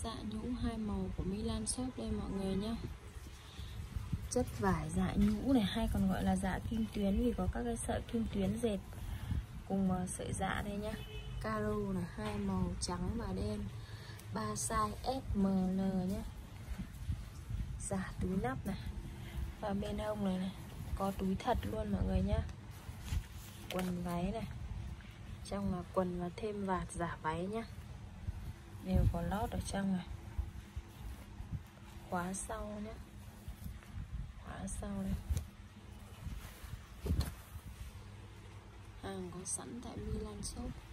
dạ nhũ 2 màu của Milan Shop đây mọi người nhé. Chất vải dạ nhũ này, hay còn gọi là dạ kim tuyến vì có các cái sợi kim tuyến dệt cùng sợi dạ đây nhá. Caro này, 2 màu trắng và đen, 3 size S, M, L nhé. Dạ túi nắp này. Và bên hông này có túi thật luôn mọi người nhá. Quần váy này, trong là quần và thêm vạt giả váy nhá, đều có lót ở trong này. Khóa sau nhé, khóa sau đây. Hàng có sẵn tại Milan Shop.